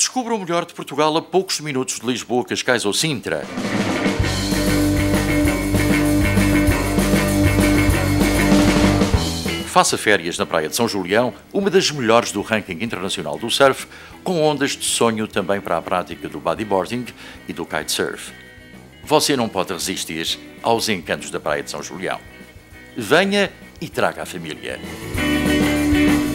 Descubra o melhor de Portugal a poucos minutos de Lisboa, Cascais ou Sintra. Faça férias na Praia de São Julião, uma das melhores do ranking internacional do surf, com ondas de sonho também para a prática do bodyboarding e do kitesurf. Você não pode resistir aos encantos da Praia de São Julião. Venha e traga a família.